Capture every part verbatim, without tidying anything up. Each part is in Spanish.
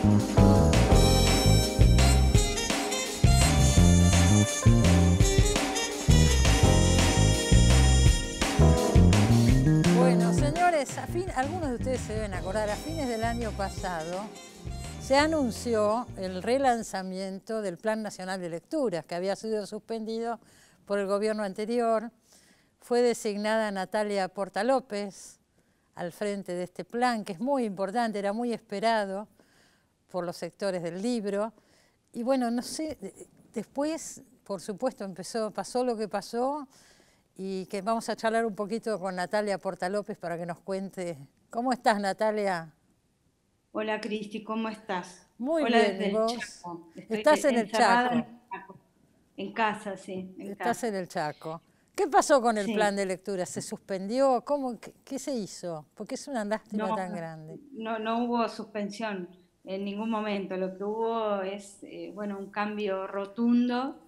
Bueno, señores, a fin, algunos de ustedes se deben acordar, a fines del año pasado se anunció el relanzamiento del Plan Nacional de Lecturas, que había sido suspendido por el gobierno anterior. Fue designada Natalia Portalópez al frente de este plan, que es muy importante, era muy esperado por los sectores del libro. Y bueno, no sé, después, por supuesto, empezó, pasó lo que pasó, y que vamos a charlar un poquito con Natalia Portalópez para que nos cuente. ¿Cómo estás, Natalia? Hola, Cristi, ¿cómo estás? Muy Hola bien, desde ¿y el vos? Chaco. Estoy Estás en el encerrada en Chaco, el Chaco. En casa, sí, en estás en casa. el Chaco. ¿Qué pasó con el plan Sí, de lectura? ¿Se suspendió? ¿Cómo, qué, qué se hizo? Porque es una lástima no, tan grande. no, no hubo suspensión en ningún momento. Lo que hubo es, eh, bueno, un cambio rotundo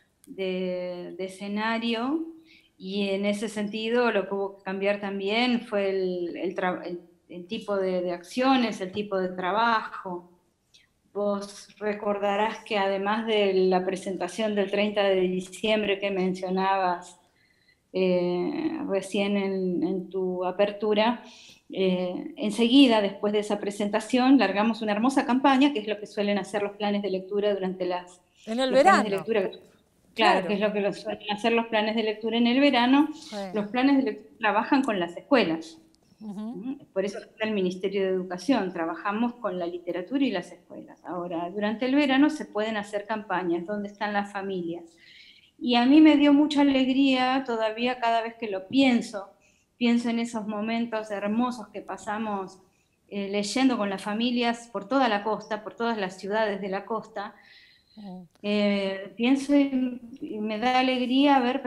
de, de escenario, y en ese sentido lo que hubo que cambiar también fue el, el, tra- el- el tipo de, de acciones, el tipo de trabajo. Vos recordarás que además de la presentación del treinta de diciembre que mencionabas eh, recién en, en, tu apertura, eh, enseguida después de esa presentación largamos una hermosa campaña, que es lo que suelen hacer los planes de lectura durante las, En el los planes de verano, lectura, claro, que claro. es lo que suelen hacer los planes de lectura en el verano. Sí. Los planes de lectura trabajan con las escuelas. Uh-huh. Por eso está el Ministerio de Educación, trabajamos con la literatura y las escuelas. Ahora, durante el verano se pueden hacer campañas, donde están las familias. Y a mí me dio mucha alegría todavía cada vez que lo pienso, pienso en esos momentos hermosos que pasamos eh, leyendo con las familias por toda la costa, por todas las ciudades de la costa. Eh, pienso y, y me da alegría haber,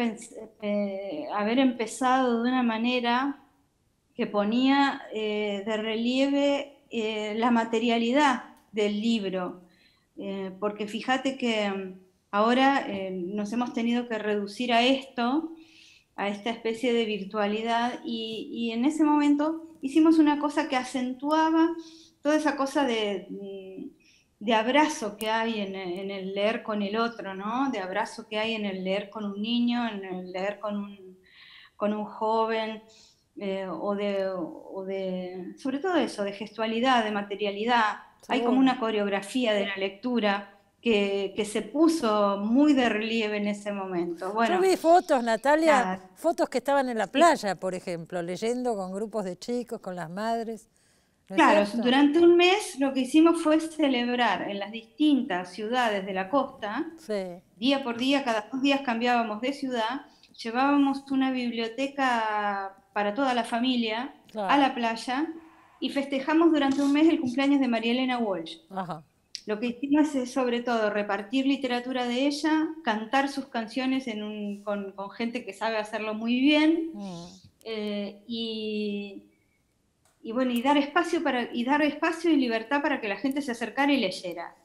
eh, haber empezado de una manera que ponía eh, de relieve eh, la materialidad del libro, eh, porque fíjate que ahora eh, nos hemos tenido que reducir a esto, a esta especie de virtualidad, y, y en ese momento hicimos una cosa que acentuaba toda esa cosa de, de abrazo que hay en, en el leer con el otro, ¿no? De abrazo que hay en el leer con un niño, en el leer con un, con un joven, eh, o, de, o de, sobre todo eso, de gestualidad, de materialidad. Hay como Seguro. una coreografía de la lectura que, que se puso muy de relieve en ese momento. Yo Bueno, vi fotos, Natalia, nada. fotos que estaban en la Sí, playa, por ejemplo, leyendo con grupos de chicos, con las madres. ¿No es claro, cierto? durante un mes lo que hicimos fue celebrar en las distintas ciudades de la costa, Sí. día por día, cada dos días cambiábamos de ciudad, llevábamos una biblioteca para toda la familia a Claro. la playa y festejamos durante un mes el cumpleaños de María Elena Walsh. Ajá. Lo que hicimos es sobre todo repartir literatura de ella, cantar sus canciones en un, con, con gente que sabe hacerlo muy bien, Mm. eh, y, y bueno, y dar espacio para, y dar espacio y libertad para que la gente se acercara y leyera.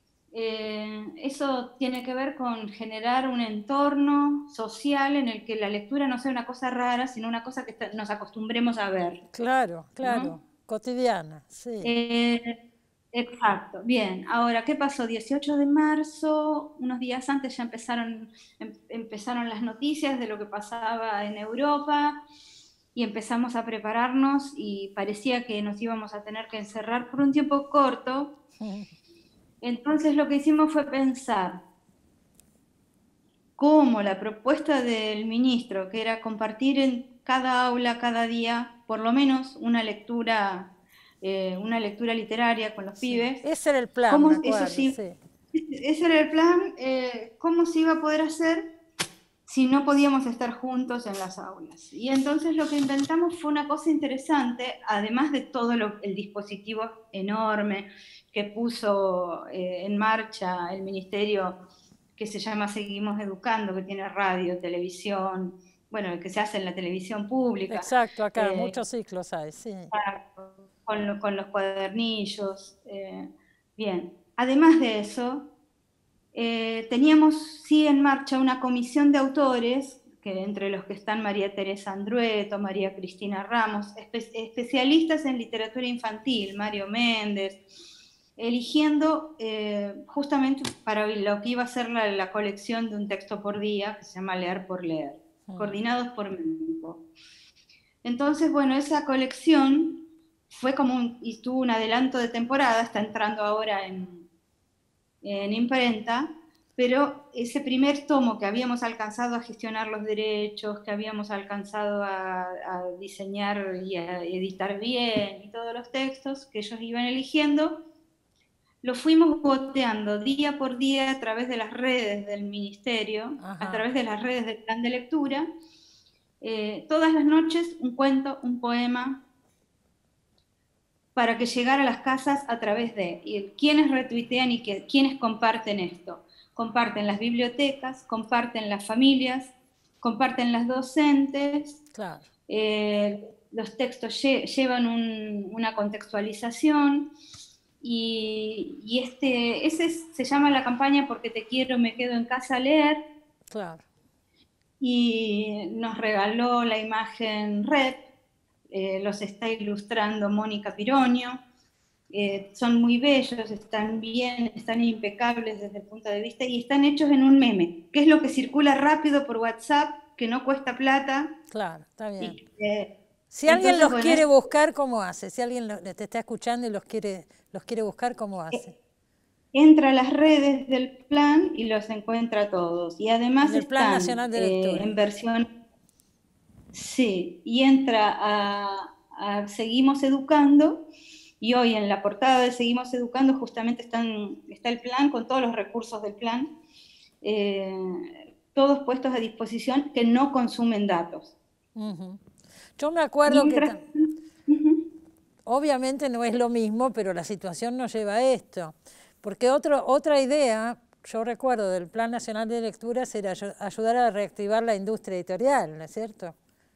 Eh, eso tiene que ver con generar un entorno social en el que la lectura no sea una cosa rara, sino una cosa que está, nos acostumbremos a ver, Claro, ¿no? claro. Cotidiana, sí. Eh, exacto, bien. Ahora, ¿qué pasó? dieciocho de marzo, unos días antes ya empezaron, em, empezaron las noticias de lo que pasaba en Europa, y empezamos a prepararnos y parecía que nos íbamos a tener que encerrar por un tiempo corto. Entonces lo que hicimos fue pensar cómo la propuesta del ministro, que era compartir en cada aula, cada día, por lo menos una lectura, eh, una lectura literaria con los Sí. pibes, Ese era el plan, me cómo eso acuerdo, sí, sí. ese era el plan, eh, cómo se iba a poder hacer si no podíamos estar juntos en las aulas. Y entonces lo que inventamos fue una cosa interesante, además de todo lo, el dispositivo enorme que puso eh, en marcha el ministerio, que se llama Seguimos Educando, que tiene radio, televisión, bueno, que se hace en la televisión pública, Exacto, acá eh, muchos ciclos hay, sí. con, lo, con los cuadernillos. Eh, bien, además de eso, eh, teníamos sí en marcha una comisión de autores, que entre los que están María Teresa Andrueto, María Cristina Ramos, espe especialistas en literatura infantil, Mario Méndez, eligiendo eh, justamente para lo que iba a ser la, la colección de un texto por día, que se llama Leer por Leer, mm. coordinados por México. Entonces, bueno, esa colección fue como un, y tuvo un adelanto de temporada, está entrando ahora en, en imprenta, pero ese primer tomo que habíamos alcanzado a gestionar los derechos, que habíamos alcanzado a, a diseñar y a editar bien, y todos los textos que ellos iban eligiendo, lo fuimos boteando día por día a través de las redes del ministerio, Ajá. a través de las redes del plan de lectura, eh, todas las noches un cuento, un poema, para que llegara a las casas a través de y quienes retuitean y que, quienes comparten esto. Comparten las bibliotecas, comparten las familias, comparten las docentes, claro. eh, los textos lle llevan un, una contextualización, y, y este, ese es, se llama la campaña Porque te quiero, me quedo en casa a leer, claro. y nos regaló la imagen Red, eh, los está ilustrando Mónica Pironio. Eh, son muy bellos, están bien, están impecables desde el punto de vista, y están hechos en un meme, que es lo que circula rápido por WhatsApp, que no cuesta plata. Claro, está bien. Y, eh, si alguien entonces, los bueno, quiere es, buscar, ¿cómo hace? Si alguien lo, te está escuchando y los quiere, los quiere buscar, ¿cómo hace? Eh, entra a las redes del plan y los encuentra todos. Y además el Plan están Nacional de Lectura. Eh, en versión... Sí, y entra a, a Seguimos Educando. Y hoy en la portada de Seguimos Educando justamente están, está el plan con todos los recursos del plan, eh, todos puestos a disposición que no consumen datos. Uh-huh. Yo me acuerdo Mientras, que... Uh-huh. Obviamente no es lo mismo, pero la situación nos lleva a esto. Porque otro, otra idea, yo recuerdo, del Plan Nacional de Lecturas era ayudar a reactivar la industria editorial, ¿no es cierto?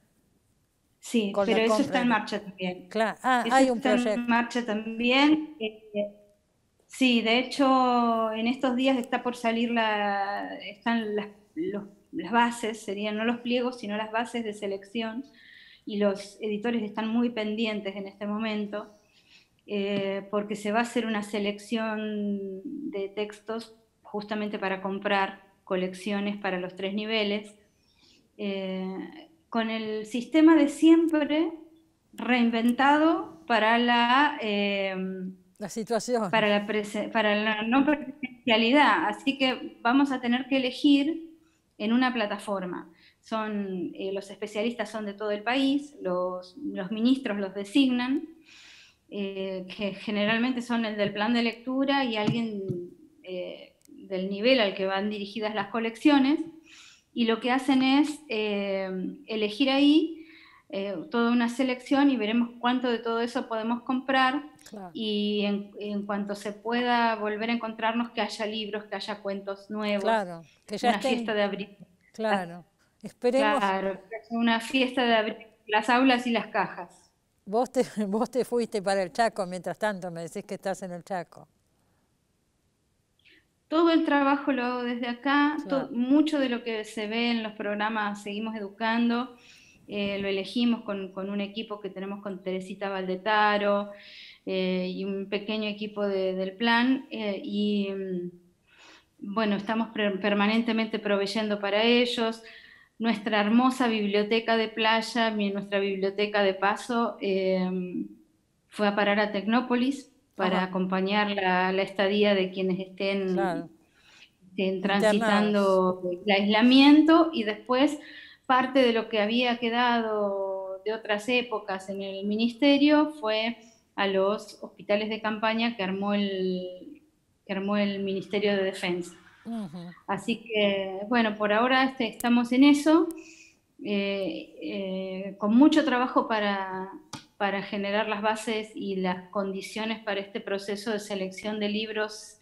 Sí, Con pero eso está en marcha también. Claro. Ah, eso hay un está proyecto. en marcha también. Eh, sí, de hecho, en estos días está por salir la, están las, los, las bases, serían no los pliegos, sino las bases de selección, y los editores están muy pendientes en este momento, eh, porque se va a hacer una selección de textos justamente para comprar colecciones para los tres niveles, eh, con el sistema de siempre reinventado para la, eh, la situación, para la, para la no presencialidad. Así que vamos a tener que elegir en una plataforma. Son, eh, los especialistas son de todo el país, los, los ministros los designan, eh, que generalmente son el del plan de lectura y alguien eh, del nivel al que van dirigidas las colecciones. Y lo que hacen es eh, elegir ahí eh, toda una selección y veremos cuánto de todo eso podemos comprar, claro. Y en, en cuanto se pueda volver a encontrarnos, que haya libros, que haya cuentos nuevos, claro, que ya una estén... fiesta de abril. Claro, esperemos... Claro, una fiesta de abril, las aulas y las cajas. Vos te, vos te fuiste para el Chaco, mientras tanto me decís que estás en el Chaco. Todo el trabajo lo hago desde acá, claro. todo, mucho de lo que se ve en los programas Seguimos Educando, eh, lo elegimos con, con un equipo que tenemos con Teresita Valdetaro eh, y un pequeño equipo de, del plan, eh, y bueno, estamos permanentemente proveyendo para ellos. Nuestra hermosa biblioteca de playa, nuestra biblioteca de paso, eh, fue a parar a Tecnópolis, para Ajá. acompañar la, la estadía de quienes estén, claro. estén transitando el aislamiento, y después parte de lo que había quedado de otras épocas en el ministerio fue a los hospitales de campaña que armó el, que armó el Ministerio de Defensa. Uh-huh. Así que, bueno, por ahora este, estamos en eso, eh, eh, con mucho trabajo para... para generar las bases y las condiciones para este proceso de selección de libros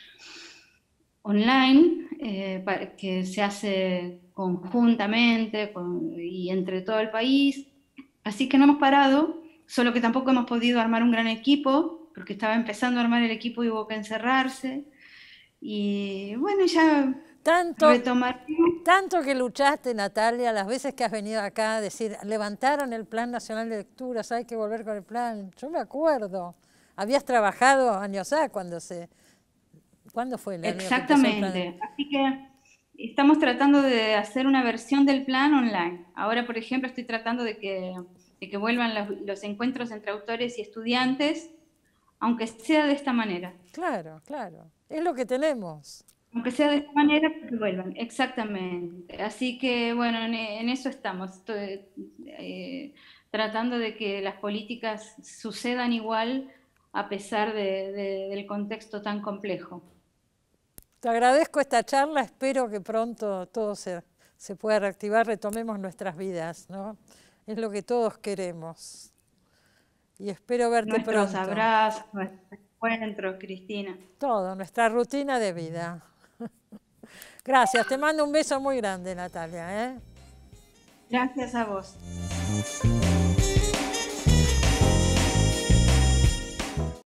online, eh, para, que se hace conjuntamente con, y entre todo el país. Así que no hemos parado, solo que tampoco hemos podido armar un gran equipo, porque estaba empezando a armar el equipo y hubo que encerrarse. Y bueno, ya... Tanto, tanto que luchaste, Natalia, las veces que has venido acá a decir, levantaron el Plan Nacional de Lecturas, hay que volver con el plan. Yo me acuerdo, habías trabajado años A cuando se... ¿Cuándo fue el año que empezó el plan? Exactamente. Así que estamos tratando de hacer una versión del plan online. Ahora, por ejemplo, estoy tratando de que, de que vuelvan los, los encuentros entre autores y estudiantes, aunque sea de esta manera. Claro, claro. Es lo que tenemos. Aunque sea de esta manera, que vuelvan. Exactamente. Así que, bueno, en, en eso estamos. Estoy, eh, tratando de que las políticas sucedan igual a pesar de, de, del contexto tan complejo. Te agradezco esta charla, espero que pronto todo se, se pueda reactivar, retomemos nuestras vidas, ¿no? Es lo que todos queremos. Y espero verte Nuestros pronto. abrazos, nuestros encuentros, Cristina. Todo, nuestra rutina de vida. Gracias, te mando un beso muy grande, Natalia, ¿eh? Gracias a vos.